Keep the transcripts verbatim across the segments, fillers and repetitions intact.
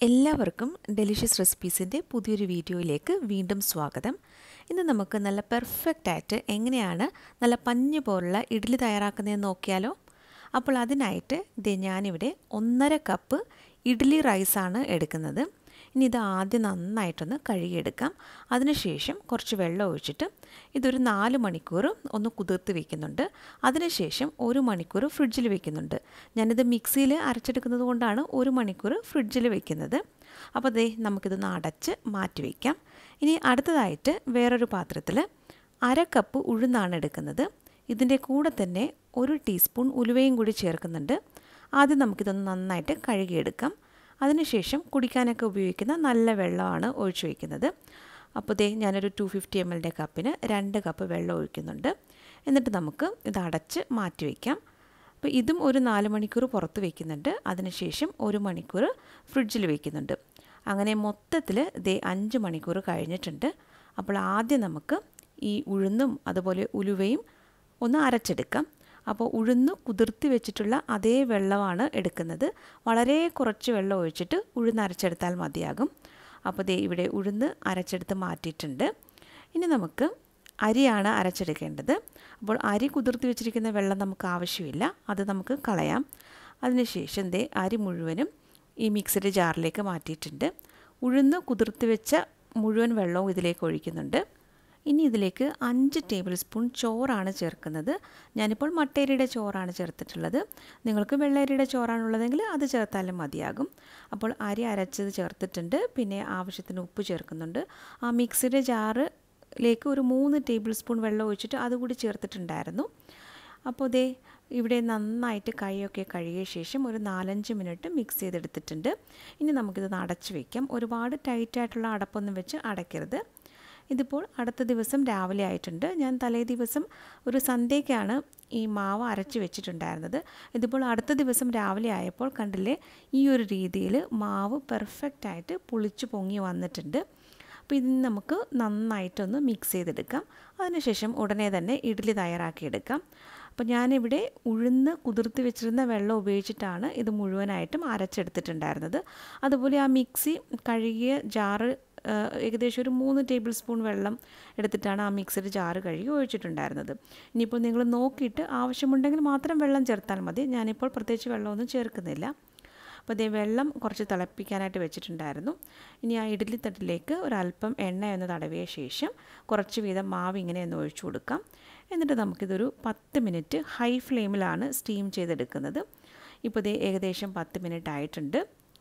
എല്ലാവർക്കും ഡെലിഷ്യസ് റെസിപ്പീസിൻ്റെ പുതിയൊരു വീഡിയോയിലേക്ക് വീണ്ടും സ്വാഗതം. ഇന്ന് നമുക്ക് നല്ല പെർഫെക്റ്റ് ആയിട്ട് എങ്ങനെയാണ് നല്ല പഞ്ഞു പോലുള്ള ഇഡ്ഡലി തയ്യാറാക്കുന്നതെന്ന് നോക്കിയാലോ. അപ്പോൾ അതിനായിട്ട് ദേ ഞാനിവിടെ ഒന്നര കപ്പ് ഇഡ്ഡലി റൈസാണ് എടുക്കുന്നത്. ഇനി ഇത് ആദ്യം നന്നായിട്ടൊന്ന് കഴുകിയെടുക്കാം. അതിനുശേഷം കുറച്ച് വെള്ളം ഒഴിച്ചിട്ട് ഇതൊരു നാല് മണിക്കൂർ ഒന്ന് കുതിർത്ത് വയ്ക്കുന്നുണ്ട്. അതിനുശേഷം ഒരു മണിക്കൂർ ഫ്രിഡ്ജിൽ വയ്ക്കുന്നുണ്ട്. ഞാനിത് മിക്സിയിൽ അരച്ചെടുക്കുന്നത് കൊണ്ടാണ് ഒരു മണിക്കൂർ ഫ്രിഡ്ജിൽ വയ്ക്കുന്നത്. അപ്പോൾ ദേ നമുക്കിതൊന്ന് അടച്ച് മാറ്റി വയ്ക്കാം. ഇനി അടുത്തതായിട്ട് വേറൊരു പാത്രത്തിൽ അര കപ്പ് ഉഴുന്നാണ് എടുക്കുന്നത്. ഇതിൻ്റെ കൂടെ തന്നെ ഒരു ടീസ്പൂൺ ഉലുവയും കൂടി ചേർക്കുന്നുണ്ട്. ആദ്യം നമുക്കിതൊന്ന് നന്നായിട്ട് കഴുകിയെടുക്കാം. അതിനുശേഷം കുടിക്കാനൊക്കെ ഉപയോഗിക്കുന്ന നല്ല വെള്ളമാണ് ഒഴിച്ചു വയ്ക്കുന്നത്. അപ്പോൾ ദേ ഞാനൊരു ടു ഫിഫ്റ്റി എം എല്ലിൻ്റെ കപ്പിന് രണ്ട് കപ്പ് വെള്ളം ഒഴിക്കുന്നുണ്ട്. എന്നിട്ട് നമുക്ക് ഇത് അടച്ച് മാറ്റി വയ്ക്കാം. അപ്പോൾ ഇതും ഒരു നാല് മണിക്കൂർ പുറത്ത് വയ്ക്കുന്നുണ്ട്. അതിനുശേഷം ഒരു മണിക്കൂർ ഫ്രിഡ്ജിൽ വയ്ക്കുന്നുണ്ട്. അങ്ങനെ മൊത്തത്തിൽ ദേ അഞ്ച് മണിക്കൂർ കഴിഞ്ഞിട്ടുണ്ട്. അപ്പോൾ ആദ്യം നമുക്ക് ഈ ഉഴുന്നും അതുപോലെ ഉലുവയും ഒന്ന് അരച്ചെടുക്കാം. അപ്പോൾ ഉഴുന്ന് കുതിർത്തി വെച്ചിട്ടുള്ള അതേ വെള്ളമാണ് എടുക്കുന്നത്. വളരെ കുറച്ച് വെള്ളം ഒഴിച്ചിട്ട് ഉഴുന്ന് അരച്ചെടുത്താൽ മതിയാകും. അപ്പോൾ ദേ ഇവിടെ ഉഴുന്ന് അരച്ചെടുത്ത് മാറ്റിയിട്ടുണ്ട്. ഇനി നമുക്ക് അരിയാണ് അരച്ചെടുക്കേണ്ടത്. അപ്പോൾ അരി കുതിർത്തി വെച്ചിരിക്കുന്ന വെള്ളം നമുക്ക് ആവശ്യമില്ല, അത് നമുക്ക് കളയാം. അതിനുശേഷം ദേ അരി മുഴുവനും ഈ മിക്സിയുടെ ജാറിലേക്ക് മാറ്റിയിട്ടുണ്ട്. ഉഴുന്ന് കുതിർത്തി വെച്ച മുഴുവൻ വെള്ളവും ഇതിലേക്ക് ഒഴിക്കുന്നുണ്ട്. ഇനി ഇതിലേക്ക് അഞ്ച് ടേബിൾ സ്പൂൺ ചോറാണ് ചേർക്കുന്നത്. ഞാനിപ്പോൾ മട്ടേരിയുടെ ചോറാണ് ചേർത്തിട്ടുള്ളത്. നിങ്ങൾക്ക് വെള്ളരിയുടെ ചോറാണുള്ളതെങ്കിൽ അത് ചേർത്താലും മതിയാകും. അപ്പോൾ അരി അരച്ചത് ചേർത്തിട്ടുണ്ട്. പിന്നെ ആവശ്യത്തിന് ഉപ്പ് ചേർക്കുന്നുണ്ട്. ആ മിക്സിയുടെ ജാറിലേക്ക് ഒരു മൂന്ന് ടേബിൾ സ്പൂൺ വെള്ളം ഒഴിച്ചിട്ട് അതുകൂടി ചേർത്തിട്ടുണ്ടായിരുന്നു. അപ്പോൾ ദേ ഇവിടെ നന്നായിട്ട് കൈയൊക്കെ കഴുകിയ ശേഷം ഒരു നാലഞ്ച് മിനിറ്റ് മിക്സ് ചെയ്തെടുത്തിട്ടുണ്ട്. ഇനി നമുക്കിത് അടച്ച് വയ്ക്കാം. ഒരുപാട് ടൈറ്റായിട്ടുള്ള അടപ്പൊന്നും വെച്ച് അടയ്ക്കരുത്. ഇതിപ്പോൾ അടുത്ത ദിവസം രാവിലെ ആയിട്ടുണ്ട്. ഞാൻ തലേ ദിവസം ഒരു സന്ധ്യയ്ക്കാണ് ഈ മാവ് അരച്ച് വെച്ചിട്ടുണ്ടായിരുന്നത്. ഇതിപ്പോൾ അടുത്ത ദിവസം രാവിലെ ആയപ്പോൾ കണ്ടില്ലേ, ഈ ഒരു രീതിയിൽ മാവ് പെർഫെക്റ്റായിട്ട് പുളിച്ച് പൊങ്ങി വന്നിട്ടുണ്ട്. അപ്പോൾ ഇതിന് നമുക്ക് നന്നായിട്ടൊന്ന് മിക്സ് ചെയ്തെടുക്കാം. അതിനുശേഷം ഉടനെ തന്നെ ഇഡ്ഡലി തയ്യാറാക്കിയെടുക്കാം. അപ്പോൾ ഞാനിവിടെ ഉഴുന്ന് കുതിർത്തി വെച്ചിരുന്ന വെള്ളം ഉപയോഗിച്ചിട്ടാണ് ഇത് മുഴുവനായിട്ടും അരച്ചെടുത്തിട്ടുണ്ടായിരുന്നത്. അതുപോലെ ആ മിക്സി കഴുകിയ ജാറ് ഏകദേശം ഒരു മൂന്ന് ടേബിൾ സ്പൂൺ വെള്ളം എടുത്തിട്ടാണ് ആ മിക്സിയുടെ ജാറ് കഴുകി ഒഴിച്ചിട്ടുണ്ടായിരുന്നത്. ഇനിയിപ്പോൾ നിങ്ങൾ നോക്കിയിട്ട് ആവശ്യമുണ്ടെങ്കിൽ മാത്രം വെള്ളം ചേർത്താൽ മതി. ഞാനിപ്പോൾ പ്രത്യേകിച്ച് വെള്ളമൊന്നും ചേർക്കുന്നില്ല. അപ്പോൾ അതേ വെള്ളം കുറച്ച് തിളപ്പിക്കാനായിട്ട് വെച്ചിട്ടുണ്ടായിരുന്നു. ഇനി ആ ഇഡ്ഡലി തട്ടിലേക്ക് ഒരല്പം എണ്ണയൊന്ന് തടവിയ ശേഷം കുറച്ച് വീതം മാവ് ഇങ്ങനെ ഒന്ന് ഒഴിച്ചു കൊടുക്കാം. എന്നിട്ട് നമുക്കിതൊരു പത്ത് മിനിറ്റ് ഹൈ ഫ്ലെയിമിലാണ് സ്റ്റീം ചെയ്തെടുക്കുന്നത്. ഇപ്പോൾ ഇതേ ഏകദേശം പത്ത് മിനിറ്റ് ആയിട്ടുണ്ട്.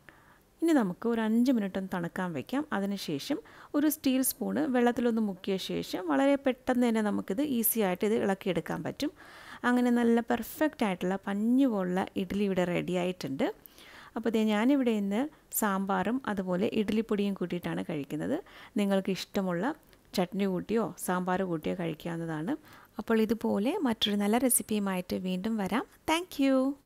ഇനി നമുക്ക് ഒരു അഞ്ച് മിനിറ്റ് ഒന്ന് തണുക്കാൻ വയ്ക്കാം. അതിനുശേഷം ഒരു സ്റ്റീൽ സ്പൂണ് വെള്ളത്തിലൊന്ന് മുക്കിയ ശേഷം വളരെ പെട്ടെന്ന് തന്നെ നമുക്കിത് ഈസി ആയിട്ട് ഇത് ഇളക്കിയെടുക്കാൻ പറ്റും. അങ്ങനെ നല്ല പെർഫെക്റ്റ് ആയിട്ടുള്ള പഞ്ഞു പോലുള്ള ഇഡ്ഡലി ഇവിടെ റെഡി ആയിട്ടുണ്ട്. അപ്പോൾ ഇതേ ഞാനിവിടെ ഇന്ന് സാമ്പാറും അതുപോലെ ഇഡ്ഡലിപ്പൊടിയും കൂട്ടിയിട്ടാണ് കഴിക്കുന്നത്. നിങ്ങൾക്ക് ഇഷ്ടമുള്ള ചട്നി കൂട്ടിയോ സാമ്പാർ കൂട്ടിയോ കഴിക്കാവുന്നതാണ്. അപ്പോൾ ഇതുപോലെ മറ്റൊരു നല്ല റെസിപ്പിയുമായിട്ട് വീണ്ടും വരാം. താങ്ക്